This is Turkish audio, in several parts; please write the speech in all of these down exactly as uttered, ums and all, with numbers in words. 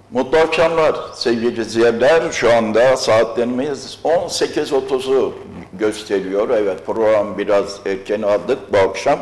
Mutlu akşamlar sevgili izleyenler. Şu anda saatlerimiz on sekiz otuzu gösteriyor. Evet, program biraz erken aldık bu akşam.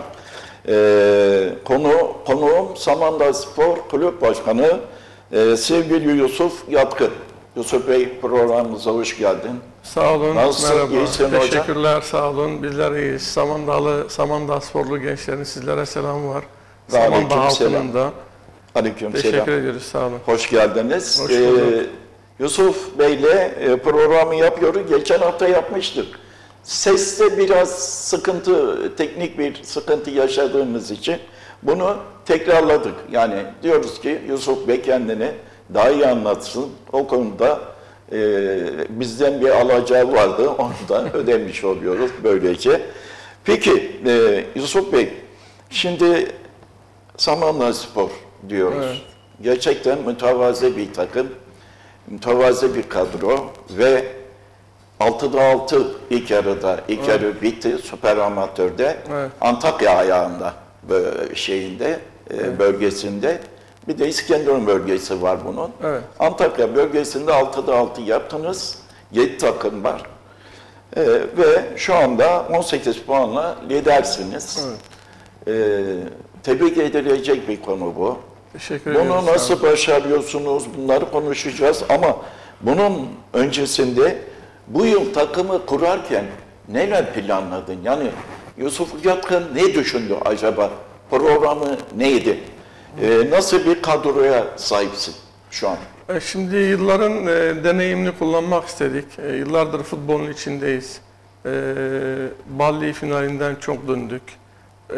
Ee, konu, konuğum Samandağ Spor Kulüp Başkanı e, sevgili Yusuf Yatkın. Yusuf Bey, programımıza hoş geldin. Sağ olun, nasılsın, merhaba. iyisin Teşekkürler, hocam? sağ olun. Bizler iyiyiz. Samandağlı, Samandağ Sporlu gençlerin sizlere selamı var. Ve Samandağ halkının da. Aleyküm Teşekkür selam. ediyoruz, sağ olun. Hoş geldiniz. Hoş ee, bulduk. Yusuf Bey'le e, programı yapıyoruz. Geçen hafta yapmıştık. Seste biraz sıkıntı, teknik bir sıkıntı yaşadığımız için bunu tekrarladık. Yani diyoruz ki Yusuf Bey kendini daha iyi anlatsın. O konuda e, bizden bir alacağı vardı. Onu da ödemiş oluyoruz böylece. Peki e, Yusuf Bey, şimdi Samandağ Spor diyoruz. Evet. Gerçekten mütevazi bir takım, mütevazi bir kadro ve altıda altı ilk yarıda, ilk evet. yarı bitti Süper Amatör'de, evet. Antakya ayağında şeyinde, evet. bölgesinde. Bir de İskenderun bölgesi var bunun. Evet. Antakya bölgesinde altıda altı yaptınız, yedi takım var. Ee, ve şu anda on sekiz puanla lidersiniz. Evet. Ee, tebrik edilecek bir konu bu. Teşekkür Bunu ediyoruz, nasıl başarıyorsunuz? Bunları konuşacağız ama bunun öncesinde bu yıl takımı kurarken neler planladın? Yani Yusuf Yatkın ne düşündü acaba? Programı neydi? Ee, nasıl bir kadroya sahipsin şu an? Şimdi yılların e, deneyimini kullanmak istedik. E, yıllardır futbolun içindeyiz. E, Balli finalinden çok döndük. E,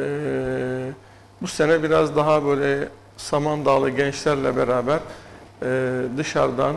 bu sene biraz daha böyle Samandağlı gençlerle beraber e, dışarıdan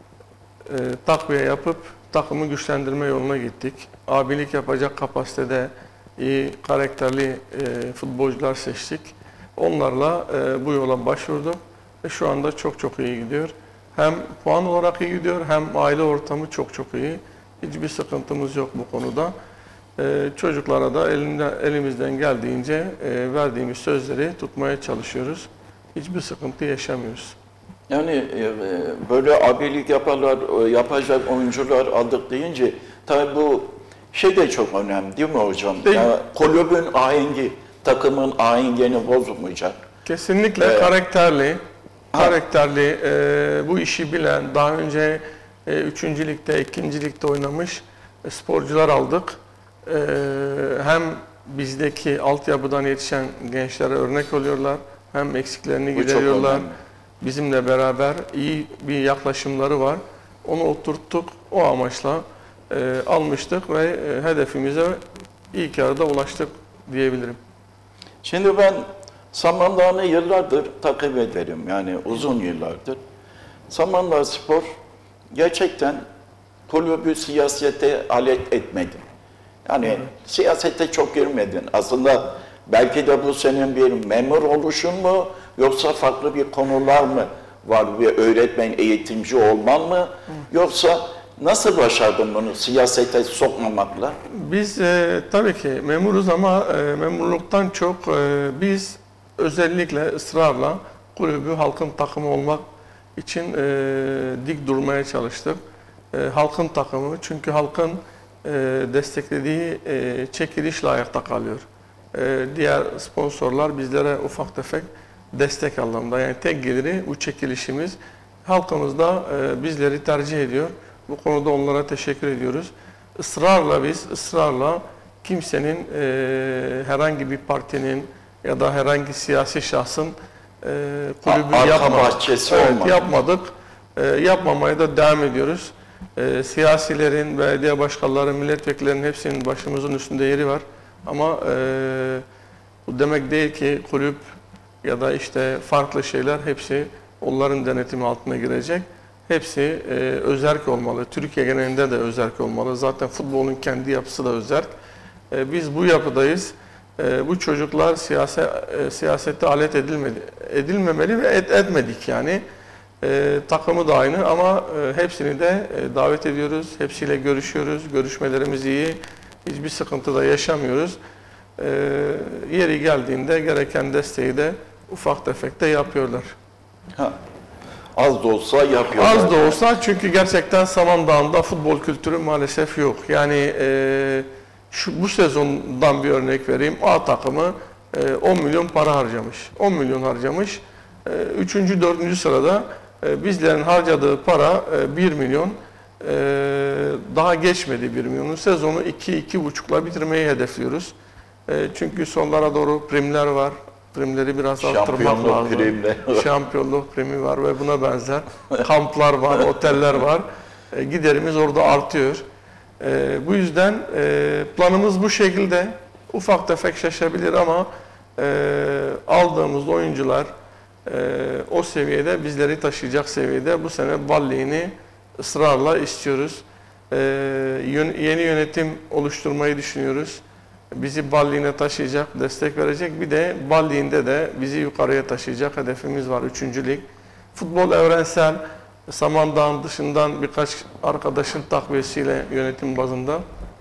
e, takviye yapıp takımı güçlendirme yoluna gittik. Abilik yapacak kapasitede iyi, karakterli e, futbolcular seçtik. Onlarla e, bu yola başvurduk ve şu anda çok çok iyi gidiyor. Hem puan olarak iyi gidiyor hem aile ortamı çok çok iyi. Hiçbir sıkıntımız yok bu konuda. Ee, çocuklara da elimden, elimizden geldiğince e, verdiğimiz sözleri tutmaya çalışıyoruz. Hiçbir sıkıntı yaşamıyoruz. Yani e, böyle abilik yaparlar, yapacak oyuncular aldık deyince tabii bu şey de çok önemli değil mi hocam? Değil. Yani kulübün ahengi, takımın ahengini bozmayacak. Kesinlikle ee, karakterli, karakterli, e, bu işi bilen, daha önce e, üçüncü ligde, ikinci ligde oynamış e, sporcular aldık. E, hem bizdeki altyapıdan yetişen gençlere örnek oluyorlar, hem eksiklerini gideriyorlar. Bizimle beraber iyi bir yaklaşımları var. Onu oturttuk, o amaçla e, almıştık ve e, hedefimize ilk yarıda ulaştık diyebilirim. Şimdi ben Samandağ'ı yıllardır takip ederim, yani uzun yıllardır. Samandağ Spor gerçekten kulübü siyasete alet etmedi. Yani evet. Siyasete çok girmedin. Aslında belki de bu senin bir memur oluşun mu, yoksa farklı bir konular mı var? Bir öğretmen, eğitimci olman mı? Hı. Yoksa nasıl başardın bunu siyasete sokmamakla? Biz e, tabii ki memuruz ama e, memurluktan çok e, biz özellikle ısrarla kulübü halkın takımı olmak için e, dik durmaya çalıştık. E, halkın takımı, çünkü halkın e, desteklediği e, çekilişle ayakta kalıyor. E, diğer sponsorlar bizlere ufak tefek destek anlamda, yani tek geliri bu çekilişimiz. Halkımız da e, bizleri tercih ediyor. Bu konuda onlara teşekkür ediyoruz. Israrla biz, ısrarla kimsenin, e, herhangi bir partinin ya da herhangi siyasi şahsın e, kulübü yapmadık. Evet, yapmadık. E, yapmamaya da devam ediyoruz. E, siyasilerin, belediye başkanları, milletvekillerinin hepsinin başımızın üstünde yeri var. Ama e, bu demek değil ki kulüp ya da işte farklı şeyler hepsi onların denetimi altına girecek. Hepsi e, özerk olmalı. Türkiye genelinde de özerk olmalı. Zaten futbolun kendi yapısı da özerk. E, biz bu yapıdayız. E, bu çocuklar siyase, e, siyasette alet edilmedi, edilmemeli ve et, etmedik yani. E, takımı da aynı ama e, hepsini de e, davet ediyoruz. Hepsiyle görüşüyoruz. Görüşmelerimiz iyi. Hiçbir sıkıntı da yaşamıyoruz. E, yeri geldiğinde gereken desteği de ufak tefek de yapıyorlar. Ha. az da olsa yapıyorlar. Az da olsa, çünkü gerçekten Samandağ'ında futbol kültürü maalesef yok. Yani e, şu bu sezondan bir örnek vereyim. A takımı e, on milyon para harcamış. on milyon harcamış. E, üçüncü, dördüncü sırada e, bizlerin harcadığı para e, bir milyon. E, daha geçmedi bir milyonu. Sezonu iki iki buçukla bitirmeyi hedefliyoruz. E, çünkü sonlara doğru primler var. Primleri biraz arttırmak lazım. Primler. Şampiyonluk primi var ve buna benzer kamplar var, oteller var. E, giderimiz orada artıyor. E, bu yüzden e, planımız bu şekilde. Ufak tefek şaşabilir ama e, aldığımız oyuncular e, o seviyede, bizleri taşıyacak seviyede. Bu sene Balli'ni ısrarla istiyoruz. E, yön, yeni yönetim oluşturmayı düşünüyoruz. Bizi Balli'ne taşıyacak, destek verecek. Bir de Balli'nde de bizi yukarıya taşıyacak hedefimiz var. Üçüncü lig. Futbol evrensel, Samandağ'ın dışından birkaç arkadaşın takviyesiyle yönetim bazında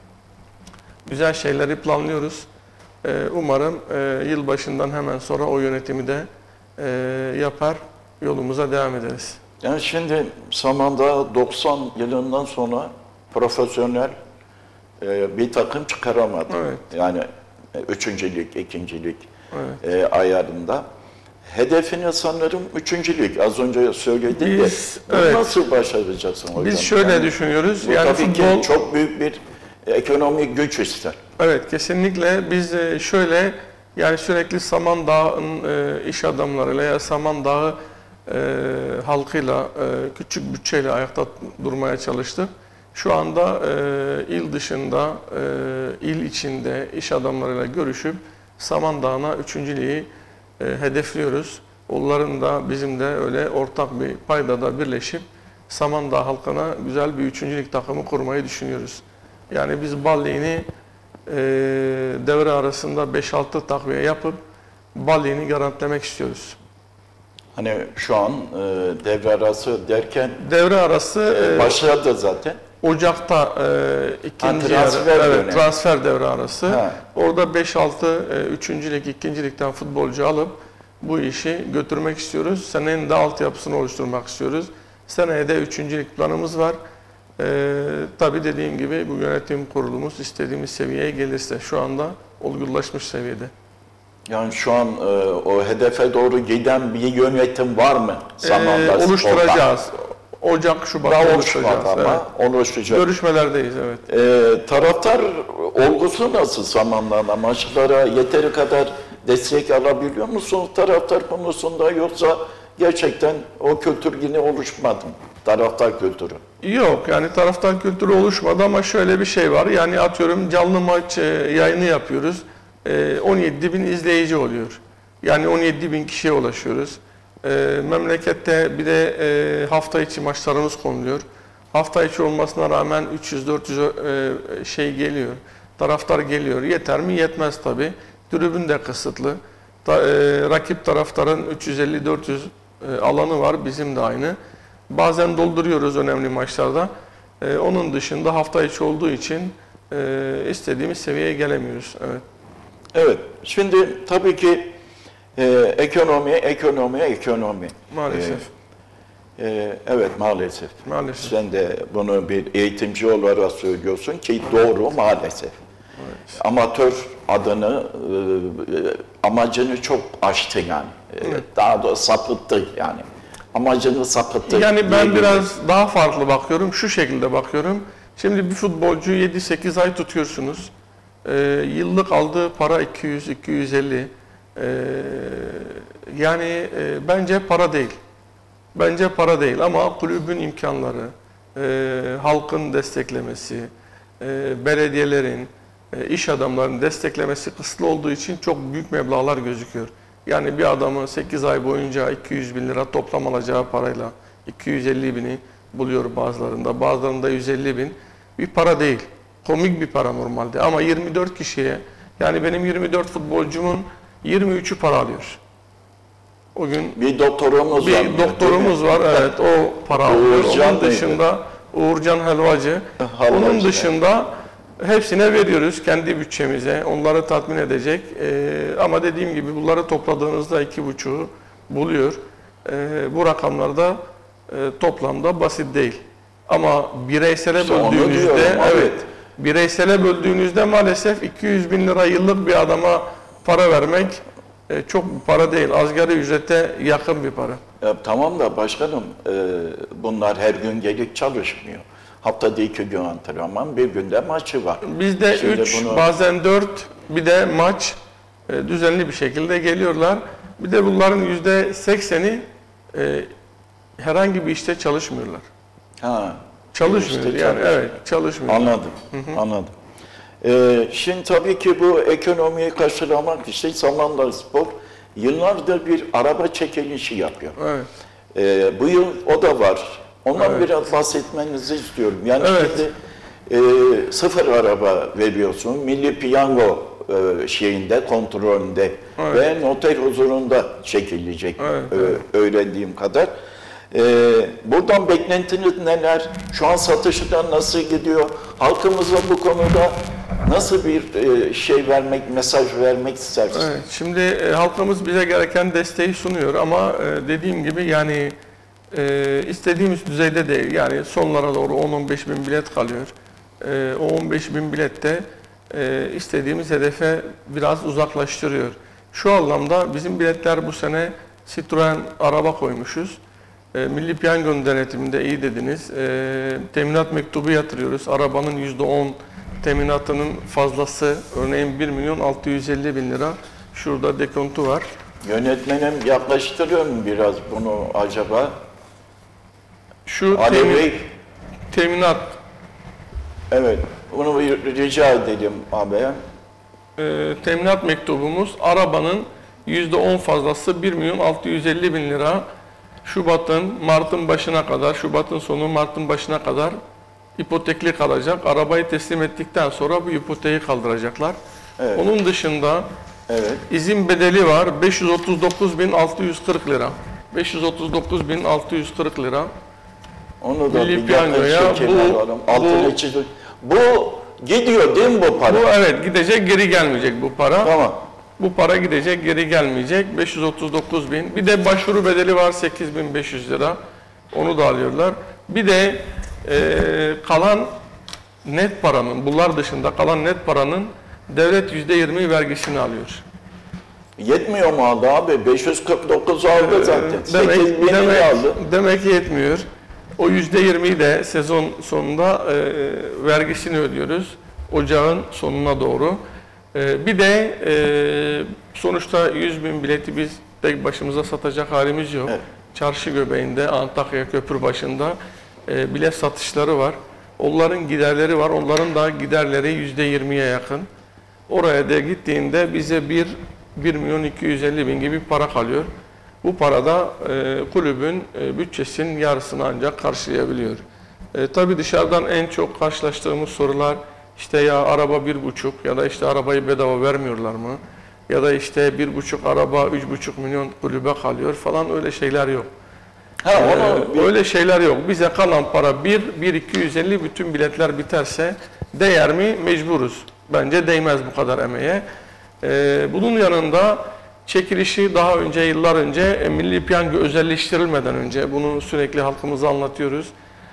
güzel şeyleri planlıyoruz. Ee, umarım e, yılbaşından hemen sonra o yönetimi de e, yapar, yolumuza devam ederiz. Yani şimdi Samandağ doksan yılından sonra profesyonel e, bir takım çıkaramadı. Evet. Yani e, üçüncü lig, ikinci lig Evet. e, ayarında. Hedefini sanırım üçüncü lig. Az önce söyledin de Biz, evet. nasıl başaracaksın hocam? Biz şöyle yani, düşünüyoruz. Bu Yani tabii futbol ki çok büyük bir ekonomik güç ister. Evet, kesinlikle. Biz şöyle, yani sürekli Samandağ'ın e, iş adamlarıyla ya Samandağ e, halkıyla e, küçük bütçeyle ayakta durmaya çalıştık. Şu anda e, il dışında, e, il içinde iş adamlarıyla görüşüp Samandağ'ına üçüncülüğü e, hedefliyoruz. Onların da bizim de öyle ortak bir paydada birleşip Samandağ halkına güzel bir üçüncülük takımı kurmayı düşünüyoruz. Yani biz Balli'ni e, devre arasında beş altı takviye yapıp Balli'ni garantilemek istiyoruz. Hani şu an e, devre arası derken Devre arası e, e, başladı zaten. Ocak'ta e, ikinci Ha, transfer yarı, evet, dönemi. transfer devre arası. Ha. Orada beş altı e, üçüncülük, ikincilikten futbolcu alıp bu işi götürmek istiyoruz. Senenin de altyapısını oluşturmak istiyoruz. Seneye de üçüncülük planımız var. Ee, tabii dediğim gibi bu yönetim kurulumuz istediğimiz seviyeye gelirse, şu anda olgunlaşmış seviyede. Yani şu an e, o hedefe doğru giden bir yönetim var mı? Samandağ Ee, oluşturacağız. Ocak, Şubat'ta Daha oluşturacağız. oluşmadı ama Evet. oluşacak. Görüşmelerdeyiz, evet. E, taraftar olgusu nasıl Samandağ'da? Maçlara yeteri kadar destek alabiliyor musunuz taraftar konusunda, yoksa gerçekten o kültür yine oluşmadı mı? Taraftar kültürü. Yok, yani taraftar kültürü oluşmadı ama şöyle bir şey var. Yani atıyorum canlı maç e, yayını yapıyoruz. E, on yedi bin izleyici oluyor. Yani on yedi bin kişiye ulaşıyoruz. E, memlekette bir de e, hafta içi maçlarımız konuluyor. Hafta içi olmasına rağmen üç yüz dört yüz e, şey geliyor. Taraftar geliyor. Yeter mi? Yetmez tabii. Tribün de kısıtlı. Ta, e, rakip taraftarın üç yüz elli dört yüz e, alanı var. Bizim de aynı. Bazen dolduruyoruz önemli maçlarda. Ee, onun dışında hafta içi olduğu için e, istediğimiz seviyeye gelemiyoruz. Evet. Evet. Şimdi tabii ki e, ekonomi, ekonomi, ekonomi. Maalesef. E, e, evet, maalesef. Maalesef. Sen de bunu bir eğitimci olarak söylüyorsun ki doğru, maalesef. Maalesef. Amatör adını, e, amacını çok aştı yani. E, Evet. Daha da sapıttı yani. Amacını sapıttı. Yani ben diyebilirim. biraz daha farklı bakıyorum. Şu şekilde bakıyorum. Şimdi bir futbolcuyu yedi sekiz ay tutuyorsunuz. Ee, yıllık aldığı para iki yüz iki yüz elli. Ee, yani e, bence para değil. Bence para değil ama kulübün imkanları, e, halkın desteklemesi, e, belediyelerin, e, iş adamlarının desteklemesi kısıtlı olduğu için çok büyük meblağlar gözüküyor. Yani bir adamın sekiz ay boyunca iki yüz bin lira toplam alacağı parayla iki yüz elli bini buluyor bazılarında, bazılarında yüz elli bin. Bir para değil. Komik bir para normalde ama yirmi dört kişiye, yani benim yirmi dört futbolcumun yirmi üçü para alıyor. O gün bir doktorumuz bir var. doktorumuz var, evet, o para alıyor. Uğurcan Onun dışında Uğurcan Helvacı. Helvacı. Onun dışında hepsine veriyoruz kendi bütçemize, onları tatmin edecek. Ee, ama dediğim gibi bunları topladığınızda iki buçuğu buluyor. Ee, bu rakamlarda toplamda basit değil. Ama bireysele İşte onu böldüğünüzde, diyorum, evet, evet. bireysele böldüğünüzde maalesef iki yüz bin lira yıllık bir adama para vermek e, çok bir para değil. Asgari ücrete yakın bir para. Ya, tamam da başkanım, e, bunlar her gün gelip çalışmıyor. Haftada iki gün antrenman, bir günde maçı var. Bizde Şimdi üç, bunu... bazen dört, bir de maç e, düzenli bir şekilde geliyorlar. Bir de bunların yüzde sekseni e, herhangi bir işte çalışmıyorlar. Ha, Çalışmıyor işte yani, çalışmıyor. evet, çalışmıyor. Anladım, hı hı. anladım. Ee, şimdi tabii ki bu ekonomiyi karşılamak için Samandıra Spor yıllardır bir araba çekilişi yapıyor. Evet. Ee, bu yıl o da var. Ondan Evet. biraz bahsetmenizi istiyorum. Yani Evet. şimdi e, sıfır araba veriyorsun, Milli Piyango e, şeyinde, kontrolünde Evet. ve noter huzurunda çekilecek Evet, e, evet. öğrendiğim kadar. Ee, buradan beklentiniz neler? Şu an satışlar nasıl gidiyor? Halkımıza bu konuda nasıl bir e, şey vermek, mesaj vermek istersiniz? Evet, şimdi e, halkımız bize gereken desteği sunuyor ama e, dediğim gibi yani e, istediğimiz düzeyde değil. Yani sonlara doğru on on beş bin bilet kalıyor. E, o on beş bin bilet de e, istediğimiz hedefe biraz uzaklaştırıyor. Şu anlamda bizim biletler bu sene Citroen araba koymuşuz. E, Milli Piyango'nun denetiminde iyi dediniz. E, teminat mektubu yatırıyoruz. Arabanın yüzde on teminatının fazlası, örneğin bir milyon altı yüz elli bin lira. Şurada dekontu var. Yönetmenim yaklaştırıyor mu biraz bunu acaba? Şu Ali temin, Bey, teminat evet, bunu bir rica edelim abi. e, teminat mektubumuz arabanın yüzde on fazlası bir milyon altı yüz elli bin lira. Şubat'ın, Mart'ın başına kadar, Şubat'ın sonu Mart'ın başına kadar ipotekli kalacak. Arabayı teslim ettikten sonra bu ipoteği kaldıracaklar. Evet. Onun dışında Evet. izin bedeli var beş yüz otuz dokuz bin altı yüz kırk lira. beş yüz otuz dokuz bin altı yüz kırk lira. Onu da Milli bir Piyango'ya yaklaşık bu- kenarlarım. Altını bu- çiziyorum. Bu gidiyor değil mi bu para? Bu evet gidecek, geri gelmeyecek bu para. Tamam. Bu para gidecek, geri gelmeyecek. beş yüz otuz dokuz bin. Bir de başvuru bedeli var sekiz bin beş yüz lira. Onu da alıyorlar. Bir de e, kalan net paranın, bunlar dışında kalan net paranın devlet yüzde yirmi vergisini alıyor. Yetmiyor mu aldı abi? beş yüz kırk dokuz aldı zaten. Demek, sekiz bin demek, aldı. demek ki yetmiyor. O yüzde yirmiyi de sezon sonunda e, vergisini ödüyoruz. Ocağın sonuna doğru. E, bir de e, sonuçta yüz bin bileti biz tek başımıza satacak halimiz yok. Evet. Çarşı göbeğinde, Antakya köprü başında e, bilet satışları var. Onların giderleri var. Onların da giderleri yüzde yirmiye yakın. Oraya da gittiğinde bize bir, bir milyon iki yüz elli bin gibi para kalıyor. Bu parada e, kulübün e, bütçesinin yarısını ancak karşılayabiliyor. E, tabii dışarıdan en çok karşılaştığımız sorular işte ya araba bir buçuk ya da işte arabayı bedava vermiyorlar mı? Ya da işte bir buçuk araba üç buçuk milyon kulübe kalıyor falan, öyle şeyler yok. Ha, onu Ee, öyle şeyler yok. Bize kalan para bir, bir iki yüz elli, bütün biletler biterse değer mi? Mecburuz. Bence değmez bu kadar emeğe. Ee, bunun yanında çekilişi daha önce, yıllar önce e, Milli Piyango özelleştirilmeden önce, bunu sürekli halkımıza anlatıyoruz.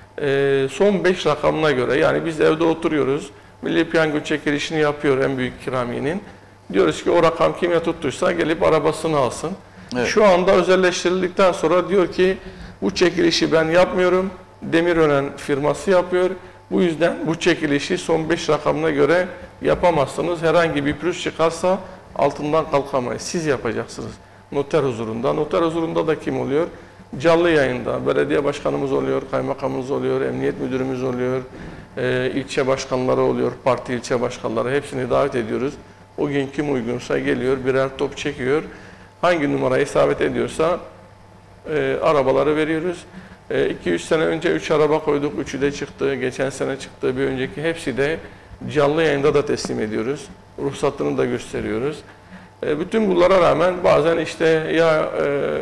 Ee, son beş rakamına göre, yani biz evde oturuyoruz, Milli Piyango çekilişini yapıyor en büyük ikramiyenin. Diyoruz ki o rakam kime tuttuysa gelip arabasını alsın. Evet. Şu anda özelleştirildikten sonra diyor ki bu çekilişi ben yapmıyorum, Demirören firması yapıyor. Bu yüzden bu çekilişi son beş rakamına göre yapamazsınız. Herhangi bir pürüz çıkarsa altından kalkamayız. Siz yapacaksınız. Noter huzurunda. Noter huzurunda da kim oluyor? Canlı yayında. Belediye başkanımız oluyor, kaymakamımız oluyor, emniyet müdürümüz oluyor, e, ilçe başkanları oluyor, parti ilçe başkanları. Hepsini davet ediyoruz. O gün kim uygunsa geliyor, birer top çekiyor. Hangi numarayı isabet ediyorsa e, arabaları veriyoruz. iki üç sene önce üç araba koyduk, üçü de çıktı. Geçen sene çıktı, bir önceki hepsi de canlı yayında da teslim ediyoruz. Ruhsatını da gösteriyoruz. E, bütün bunlara rağmen bazen işte ya e,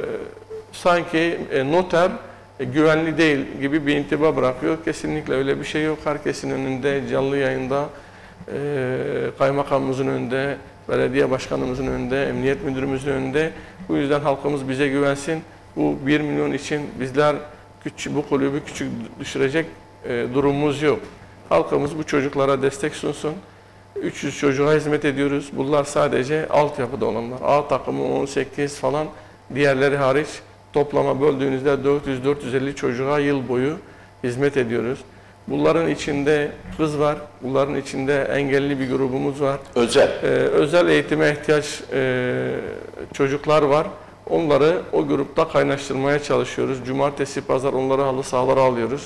sanki e, noter e, güvenli değil gibi bir intiba bırakıyor. Kesinlikle öyle bir şey yok. Herkesin önünde, canlı yayında, e, kaymakamımızın önünde, belediye başkanımızın önünde, emniyet müdürümüzün önünde. Bu yüzden halkımız bize güvensin. Bu bir milyon için bizler küçük, bu kulübü küçük düşürecek e, durumumuz yok. Halkımız bu çocuklara destek sunsun. üç yüz çocuğa hizmet ediyoruz. Bunlar sadece altyapıda olanlar. A takımı on sekiz falan, diğerleri hariç toplama böldüğünüzde dört yüz dört yüz elli çocuğa yıl boyu hizmet ediyoruz. Bunların içinde kız var, bunların içinde engelli bir grubumuz var. Özel. Ee, özel eğitime ihtiyaç e, çocuklar var. Onları o grupta kaynaştırmaya çalışıyoruz. Cumartesi, pazar onları halı sahalara alıyoruz.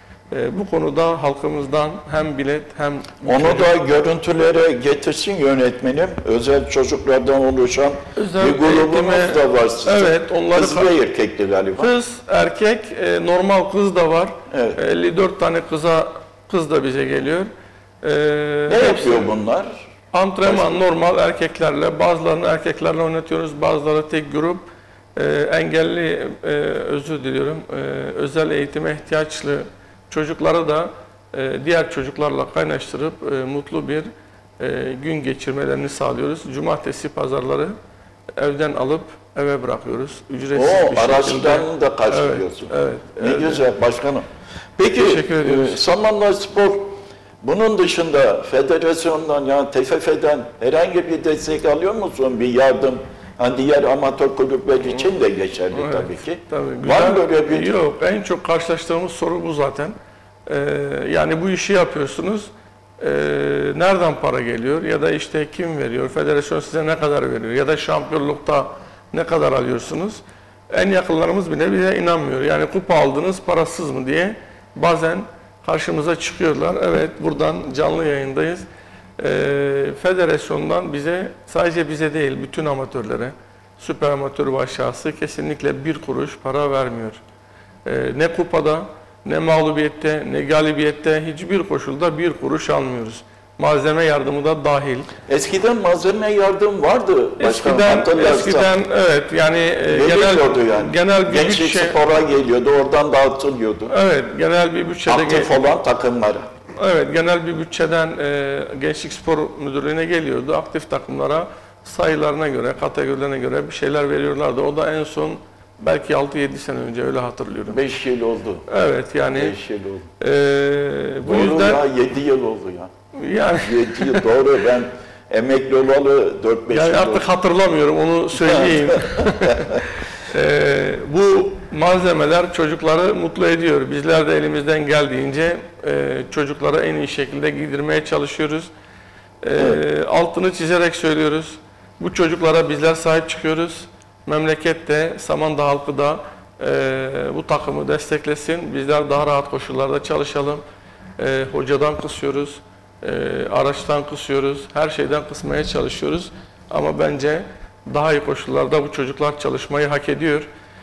Ee, bu konuda halkımızdan hem bilet hem... Onu çocuk... da görüntülere getirsin yönetmenim. Özel çocuklardan oluşan özel bir grubumuz eğitime, da var sizin. Evet, onları kız ve erkekli galiba. Kız, erkek, e, normal kız da var. Evet. elli dört tane kıza kız da bize geliyor. Ee, ne yapıyor bunlar? Antrenman normal erkeklerle, bazılarını erkeklerle oynatıyoruz, bazıları tek grup. Ee, engelli, e, özür diliyorum, e, özel eğitime ihtiyaçlı çocukları da e, diğer çocuklarla kaynaştırıp e, mutlu bir e, gün geçirmelerini sağlıyoruz. Cumartesi, pazarları evden alıp eve bırakıyoruz. Ücretsiz O bir şekilde. araçlarını da karşılıyorsun. Evet, evet, ne evet. güzel başkanım. Peki e, Samanlar Spor bunun dışında federasyondan yani T F F'den herhangi bir destek alıyor musun? Bir yardım? Hani diğer amatör kulüpler için de geçerli evet, tabii ki. Tabii, güzel. Var mı böyle bir... Yok, en çok karşılaştığımız soru bu zaten. Ee, yani bu işi yapıyorsunuz. Ee, nereden para geliyor? Ya da işte kim veriyor? Federasyon size ne kadar veriyor? Ya da şampiyonlukta ne kadar alıyorsunuz? En yakınlarımız bile bize inanmıyor. Yani kupa aldınız parasız mı diye bazen karşımıza çıkıyorlar. Evet, buradan canlı yayındayız. Ee, federasyondan bize, sadece bize değil, bütün amatörlere, süper amatör ve aşağısı kesinlikle bir kuruş para vermiyor. Ee, ne kupada, ne mağlubiyette, ne galibiyette hiçbir koşulda bir kuruş almıyoruz. Malzeme yardımı da dahil. Eskiden malzeme yardım vardı. Eskiden, eskiden evet yani e, genel, yani. genel bir Gençlik bütçe, spora geliyordu, oradan dağıtılıyordu. Evet, genel bir bütçede aktif olan takımlara. Evet, genel bir bütçeden e, Gençlik Spor Müdürlüğü'ne geliyordu. Aktif takımlara sayılarına göre, kategorilerine göre bir şeyler veriyorlardı. O da en son belki altı yedi sene önce, öyle hatırlıyorum. beş yıl oldu. Evet, yani beş yıl oldu. E, bu doğru yüzden ya, yedi yıl oldu ya. Yani yedi yıl doğru, ben emekli olalı dört beş yani yıl artık oldu. hatırlamıyorum, onu söyleyeyim. e, bu malzemeler çocukları mutlu ediyor. Bizler de elimizden geldiğince e, çocuklara en iyi şekilde giydirmeye çalışıyoruz. E, evet. Altını çizerek söylüyoruz. Bu çocuklara bizler sahip çıkıyoruz. Memlekette, Samandağ halkı da e, bu takımı desteklesin. Bizler daha rahat koşullarda çalışalım. E, hocadan kısıyoruz, e, araçtan kısıyoruz, her şeyden kısmaya çalışıyoruz. Ama bence daha iyi koşullarda bu çocuklar çalışmayı hak ediyor.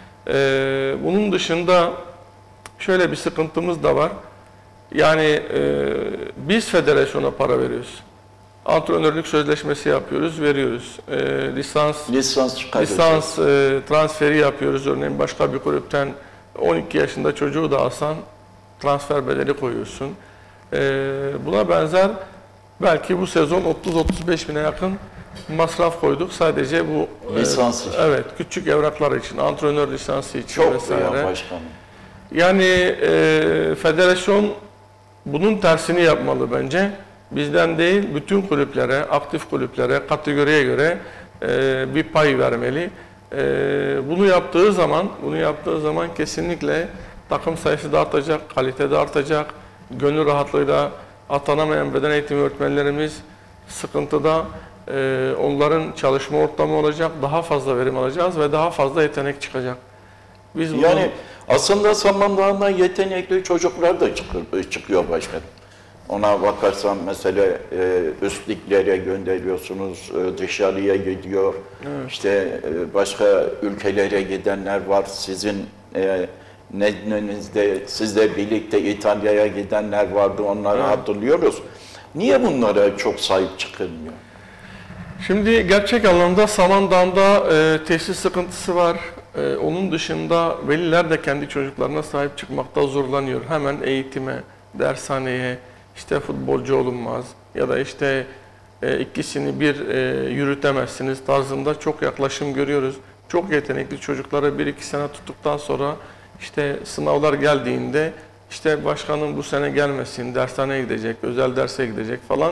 Ee, bunun dışında şöyle bir sıkıntımız da var. Yani e, biz federasyona para veriyoruz. Antrenörlük sözleşmesi yapıyoruz, veriyoruz. E, lisans lisans, lisans e, transferi yapıyoruz. Örneğin başka bir kulüpten on iki yaşında çocuğu da alsan transfer bedeli koyuyorsun. E, buna benzer belki bu sezon otuz otuz beş bine yakın masraf koyduk sadece bu lisans e, için. Evet, küçük evraklar için, antrenör lisansı için çok vesaire. Ya başkanım. Yani e, federasyon bunun tersini yapmalı bence. Bizden değil, bütün kulüplere, aktif kulüplere, kategoriye göre e, bir pay vermeli. E, bunu yaptığı zaman, bunu yaptığı zaman kesinlikle takım sayısı da artacak, kalite de artacak. Gönül rahatlığıyla atanamayan beden eğitimi öğretmenlerimiz sıkıntıda. Ee, onların çalışma ortamı olacak, daha fazla verim alacağız ve daha fazla yetenek çıkacak. Biz bunu... Yani aslında Samandağ'dan yetenekli çocuklar da çıkıyor, çıkıyor başkanım. Ona bakarsan mesela e, üst liglere gönderiyorsunuz, e, dışarıya gidiyor. Evet. İşte e, başka ülkelere gidenler var. Sizin e, nezdinizde, sizle birlikte İtalya'ya gidenler vardı, onları evet. hatırlıyoruz. Niye bunlara çok sahip çıkılmıyor? Şimdi gerçek anlamda Samandağ'da e, tesis sıkıntısı var. E, onun dışında veliler de kendi çocuklarına sahip çıkmakta zorlanıyor. Hemen eğitime, dershaneye, işte futbolcu olunmaz ya da işte e, ikisini bir e, yürütemezsiniz tarzında çok yaklaşım görüyoruz. Çok yetenekli çocukları bir iki sene tuttuktan sonra İşte sınavlar geldiğinde işte başkanım bu sene gelmesin, dershaneye gidecek, özel derse gidecek falan.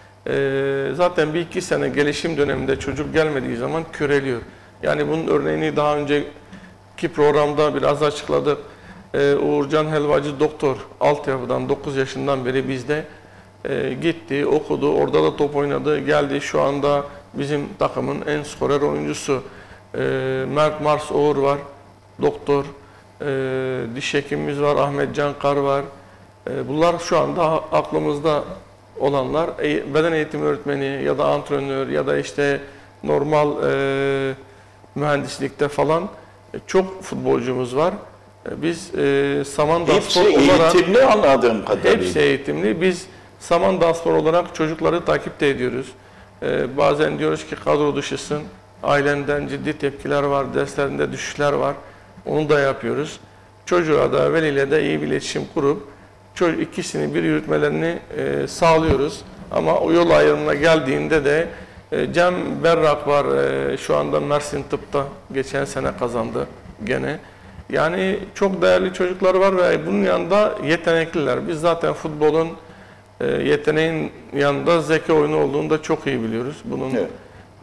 Ee, zaten bir iki sene gelişim döneminde çocuk gelmediği zaman köreliyor. Yani bunun örneğini daha önceki programda biraz açıkladık. Ee, Uğurcan Helvacı doktor altyapıdan dokuz yaşından beri bizde e, gitti, okudu, orada da top oynadı, geldi. Şu anda bizim takımın en skorer oyuncusu. Ee, Mert Mars Oğur var, doktor. Ee, diş hekimimiz var, Ahmet Cankar var. Ee, bunlar şu anda aklımızda olanlar. E, beden eğitimi öğretmeni ya da antrenör ya da işte normal e, mühendislikte falan e, çok futbolcumuz var. E, biz e, Samandağ Spor olarak... Hepsi eğitimli anladığım kadarıyla. Hepsi eğitimli. Biz Samandağ Spor olarak çocukları takip de ediyoruz. E, bazen diyoruz ki kadro dışısın. Ailenden ciddi tepkiler var, derslerinde düşüşler var. Onu da yapıyoruz. Çocuğa da veliyle de iyi bir iletişim kurup çocuk ikisini bir yürütmelerini e, sağlıyoruz. Ama o yol ayrımına geldiğinde de e, Cem Berrak var, e, şu anda Mersin Tıp'ta geçen sene kazandı gene. Yani çok değerli çocuklar var ve bunun yanında yetenekliler. Biz zaten futbolun e, yeteneğin yanında zeka oyunu olduğunu da çok iyi biliyoruz. Bunun evet.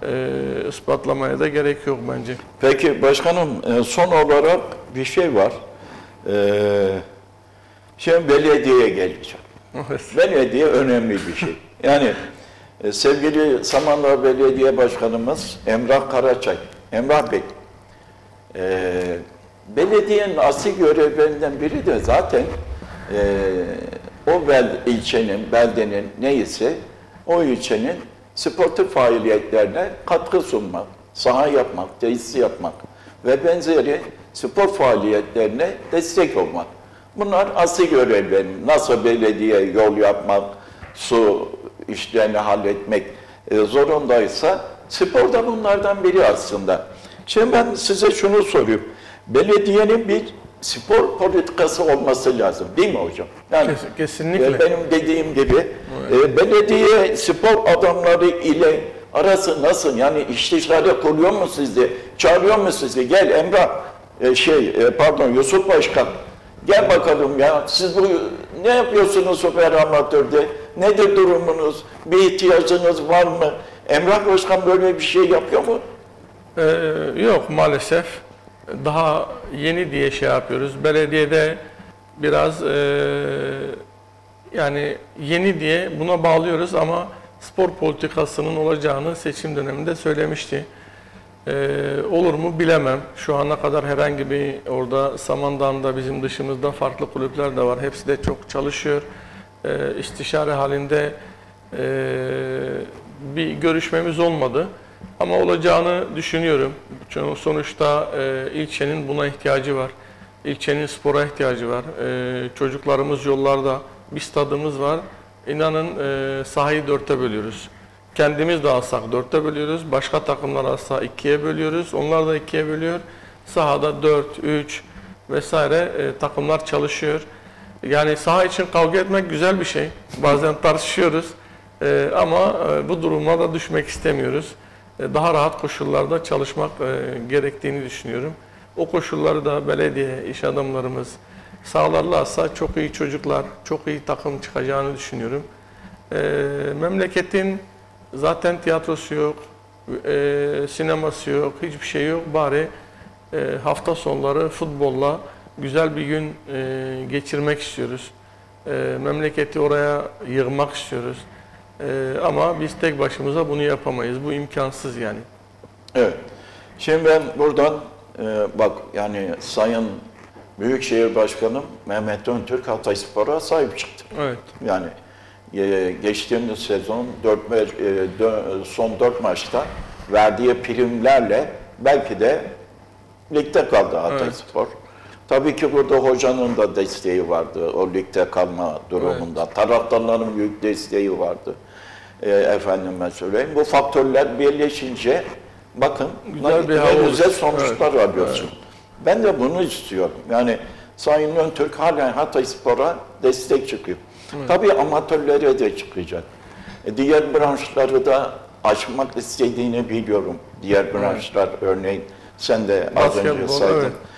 e, ispatlamaya da gerek yok bence. Peki başkanım, son olarak bir şey var. Ee, şimdi belediyeye geleceğim. Belediye önemli bir şey. Yani e, sevgili Samandağ Belediye Başkanımız Emrah Karaçay, Emrah Bey, e, belediyenin asli görevlerinden biri de zaten e, o bel, ilçenin, beldenin neyse o ilçenin sportif faaliyetlerine katkı sunmak, saha yapmak, tesis yapmak ve benzeri spor faaliyetlerine destek olmak. Bunlar asli görevlerin. Nasıl belediye yol yapmak, su işlerini halletmek e, zorundaysa spor da bunlardan biri aslında. Şimdi ben size şunu sorayım. Belediyenin bir spor politikası olması lazım değil mi hocam? Yani, kesinlikle. E, benim dediğim gibi evet. e, belediye spor adamları ile arası nasıl? Yani istişare kuruyor mu sizi? Çağırıyor mu sizi? Gel Emrah, e, şey e, pardon Yusuf Başkan. Gel bakalım ya, siz bu ne yapıyorsunuz süper amatörde? Nedir durumunuz? Bir ihtiyacınız var mı? Emrah Başkan böyle bir şey yapıyor mu? Ee, yok maalesef. Daha yeni diye şey yapıyoruz. Belediyede biraz e, yani yeni diye buna bağlıyoruz ama spor politikasının olacağını seçim döneminde söylemişti. Ee, olur mu bilemem. Şu ana kadar herhangi bir orada Samandağ'da bizim dışımızda farklı kulüpler de var. Hepsi de çok çalışıyor. Ee, istişare halinde e, bir görüşmemiz olmadı. Ama olacağını düşünüyorum. Çünkü sonuçta e, ilçenin buna ihtiyacı var. İlçenin spora ihtiyacı var. E, çocuklarımız yollarda, bir stadımız var. İnanın e, sahayı dörtte bölüyoruz. Kendimiz de alsak dörtte bölüyoruz. Başka takımlar alsa ikiye bölüyoruz. Onlar da ikiye bölüyor. Sahada dört, üç vesaire e, takımlar çalışıyor. Yani saha için kavga etmek güzel bir şey. Bazen tartışıyoruz. E, ama e, bu duruma da düşmek istemiyoruz. E, daha rahat koşullarda çalışmak e, gerektiğini düşünüyorum. O koşulları da belediye, iş adamlarımız sağlarlarsa çok iyi çocuklar, çok iyi takım çıkacağını düşünüyorum. E, memleketin zaten tiyatrosu yok, e, sineması yok, hiçbir şey yok. Bari e, hafta sonları futbolla güzel bir gün e, geçirmek istiyoruz. E, memleketi oraya yığmak istiyoruz. E, ama biz tek başımıza bunu yapamayız. Bu imkansız yani. Evet. Şimdi ben buradan e, bak yani Sayın Büyükşehir Başkanım Mehmet Öntürk Hatayspor'a sahip çıktı. Evet. Yani geçtiğimiz sezon dört, son dört maçta verdiği primlerle belki de ligde kaldı Hatayspor. Evet. Tabii ki burada hocanın da desteği vardı o ligde kalma durumunda. Evet. Taraftarların büyük desteği vardı. E, efendime söyleyeyim. Bu faktörler birleşince bakın güzel, bir güzel sonuçlar evet. alıyorsun. Evet. Ben de bunu istiyorum. Yani Sayın Öntürk halen Hatayspor'a destek çıkıyor. Evet. Tabii amatörlere de çıkacak. E, diğer branşları da açmak istediğini biliyorum. Diğer branşlar evet. örneğin sen de az basketbol, önce saydın. Evet.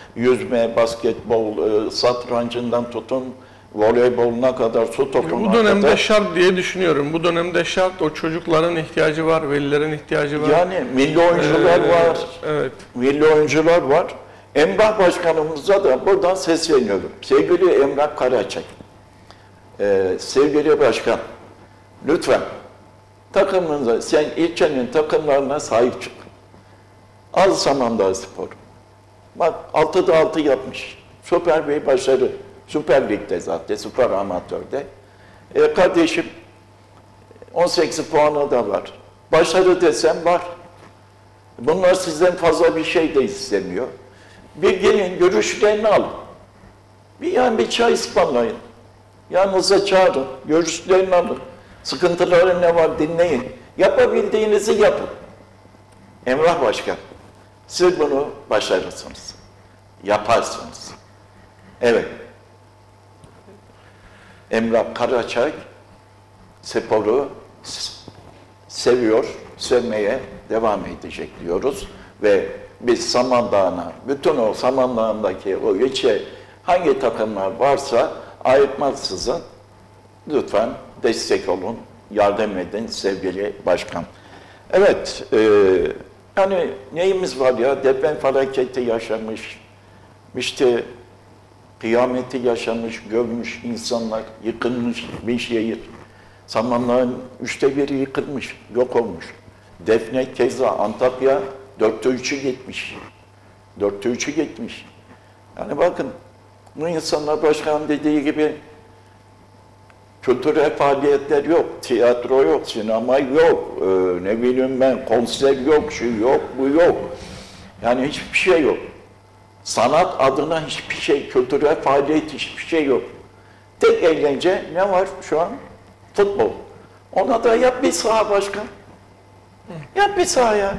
yüzme, basketbol, e, satrancından tutun, voleyboluna kadar, su topuna Bu dönemde kadar. şart diye düşünüyorum. Bu dönemde şart, o çocukların ihtiyacı var, velilerin ihtiyacı var. Yani milli oyuncular Ee, var, evet. milli oyuncular var. Emrah Başkanımıza da buradan sesleniyorum. Sevgili Emrah Karaçay, e, sevgili Başkan, lütfen takımınıza, sen ilçenin takımlarına sahip çık. Al Samandağ Spor. Bak altıda altı yapmış. Süper bir başarı. Süper Lig'de zaten, Süper Amatör'de. E, kardeşim on sekiz puanı da var. Başarı desem var. Bunlar sizden fazla bir şey de istemiyor. Bir gelin görüşlerini alın. Bir yani bir çay ısmarlayın. Yanınıza çağırın, görüşlerini alın. Sıkıntıları ne var dinleyin. Yapabildiğinizi yapın. Emrah Başkan, siz bunu başarırsınız. Yaparsınız. Evet. Emrah Karaçay sporu seviyor, sevmeye devam edecek diyoruz. Ve biz Samandağ'ına, bütün o Samandağ'ındaki o ilçe hangi takımlar varsa ayırtmaksızın lütfen destek olun, yardım edin sevgili başkan. Evet, e, yani neyimiz var ya, deprem felaketi yaşamış, işte kıyameti yaşamış, görmüş insanlar, yıkılmış bir şehir. Samanlığın üçte biri yıkılmış, yok olmuş. Defne, keza Antakya dörtte üçü gitmiş. Dörtte üçü gitmiş. Yani bakın, bu insanlar başkan dediği gibi kültürel faaliyetler yok, tiyatro yok, sinema yok, e, ne bileyim ben, konser yok, şu yok, bu yok. Yani hiçbir şey yok. Sanat adına hiçbir şey, kültürel faaliyet hiçbir şey yok. Tek eğlence ne var şu an? Futbol. Ona da yap bir saha başkan. Yap bir saha ya.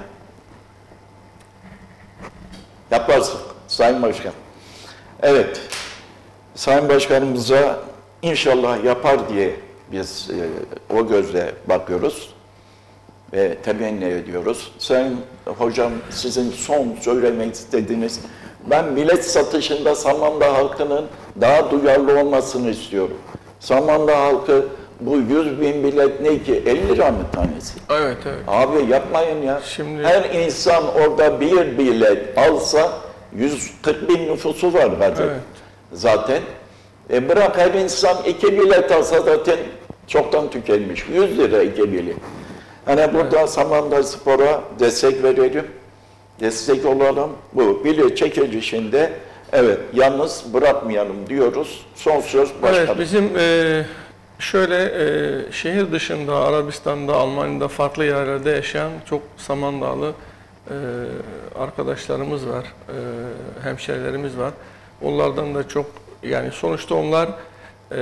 Yaparsın Sayın Başkan. Evet, Sayın Başkanımıza inşallah yapar diye biz e, o gözle bakıyoruz ve temenni ediyoruz. Sayın Hocam, sizin son söylemek istediğiniz, ben bilet satışında Samandağ halkının daha duyarlı olmasını istiyorum. Samandağ halkı bu yüz bin bilet ne ki? elli lira mı tanesi? Evet, evet. Abi yapmayın ya. Şimdi... Her insan orada bir bilet alsa yüz kırk bin nüfusu var zaten. Evet. Zaten. E bırak her insan iki bilet alsa zaten çoktan tükenmiş. yüz lira iki bilet. Hani burada evet. Samandağ Spor'a destek verelim. Destek olalım. Bu bilet çekilişinde evet yalnız bırakmayalım diyoruz. Son söz başkanım. Evet, bizim e, şöyle e, şehir dışında, Arabistan'da, Almanya'da farklı yerlerde yaşayan çok Samandağlı e, arkadaşlarımız var, e, hemşerilerimiz var. Onlardan da çok, yani sonuçta onlar e,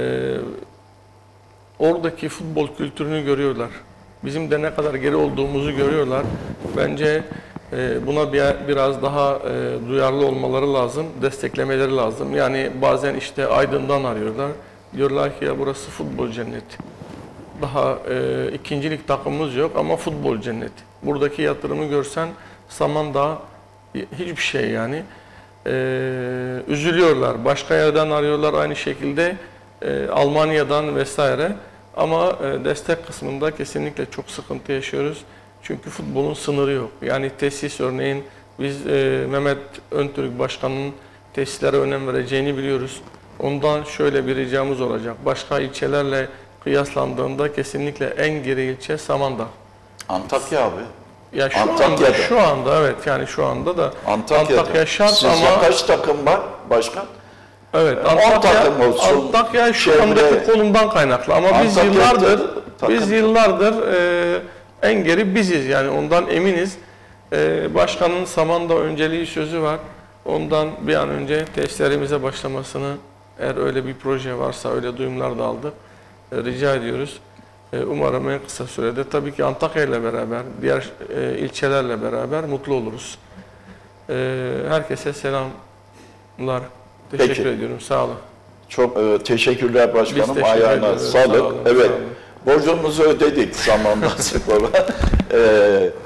oradaki futbol kültürünü görüyorlar. Bizim de ne kadar geri olduğumuzu görüyorlar. Bence e, buna bir, biraz daha e, duyarlı olmaları lazım, desteklemeleri lazım. Yani bazen işte Aydın'dan arıyorlar. Diyorlar ki ya burası futbol cenneti. Daha e, ikincilik takımımız yok ama futbol cenneti. Buradaki yatırımı görsen Samandağ hiçbir şey yani. E, üzülüyorlar. Başka yerden arıyorlar aynı şekilde. E, Almanya'dan vesaire. Ama e, destek kısmında kesinlikle çok sıkıntı yaşıyoruz. Çünkü futbolun sınırı yok. Yani tesis örneğin biz e, Mehmet Öntürk Başkan'ın tesislere önem vereceğini biliyoruz. Ondan şöyle bir ricamız olacak. Başka ilçelerle kıyaslandığında kesinlikle en geri ilçe Samandağ. Antakya abi. Ya şu Antakya'da. anda, şu anda evet yani şu anda da Antakya'da. Antakya şart Sizce ama kaç takım var başkan? evet on Antakya, takım olsun. Antakya şu Çevre- andaki konumdan kaynaklı ama biz Antakya'da yıllardır takım- biz yıllardır e, en geri biziz yani ondan eminiz. E, başkanın Samandağ önceliği sözü var. Ondan bir an önce tesislerimize başlamasını, eğer öyle bir proje varsa, öyle duyumlar da aldık, e, rica ediyoruz. E, umarım en kısa sürede, tabii ki Antakya ile beraber, diğer e, ilçelerle beraber mutlu oluruz. E, herkese selamlar. Teşekkür Peki. ediyorum. Sağ olun. Çok e, teşekkürler başkanım. Biz teşekkür Ayağına ediyoruz. sağlık. Sağ olun, Evet. sağ olun. Borcumuzu ödedik Samandağ Spor'a. e,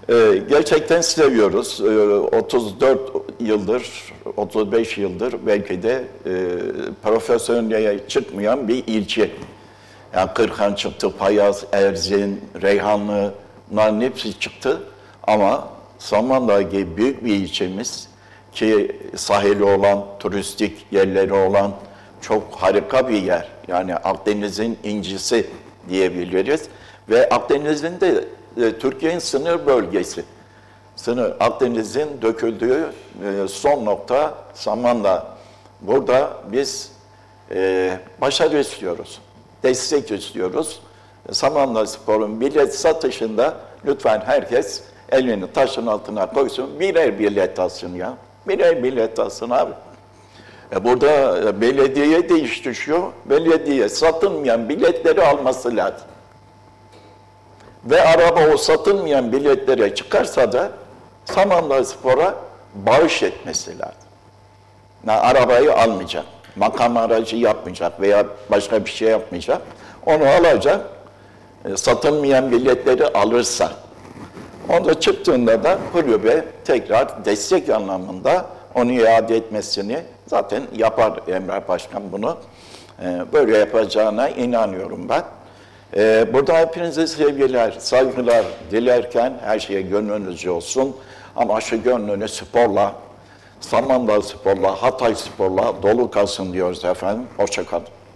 Ee, gerçekten seviyoruz. Ee, otuz dört yıldır, otuz beş yıldır belki de e, profesyonelliğe çıkmayan bir ilçe. Yani Kırkhan çıktı, Payas, Erzin, Reyhanlı, bunların hepsi çıktı. Ama Samandağ gibi büyük bir ilçemiz ki sahili olan, turistik yerleri olan çok harika bir yer. Yani Akdeniz'in incisi diyebiliriz. Ve Akdeniz'in de e, Türkiye'nin sınır bölgesi. Sınır, Akdeniz'in döküldüğü e, son nokta Samandağ. Burada biz e, başarı istiyoruz, destek istiyoruz. Samandağ Spor'un bilet satışında lütfen herkes elini taşın altına koysun, birer bilet alsın ya. Birer bilet alsın abi. E burada e, belediyeye de iş düşüyor. Belediye satılmayan biletleri alması lazım. Ve araba o satılmayan biletlere çıkarsa da Samandağ Spor'a bağış etmesi lazım. Yani arabayı almayacak, makam aracı yapmayacak veya başka bir şey yapmayacak. Onu alacak, e, satılmayan biletleri alırsa. Onda çıktığında da kulübe tekrar destek anlamında onu iade etmesini zaten yapar Emrah Başkan bunu. E, böyle yapacağına inanıyorum ben. Ee, burada hepinize sevgiler, saygılar dilerken her şeye gönlünüzce olsun. Ama şu gönlünü sporla, Samandağ Spor'la, Hatay Spor'la dolu kalsın diyoruz efendim. Hoşça kalın.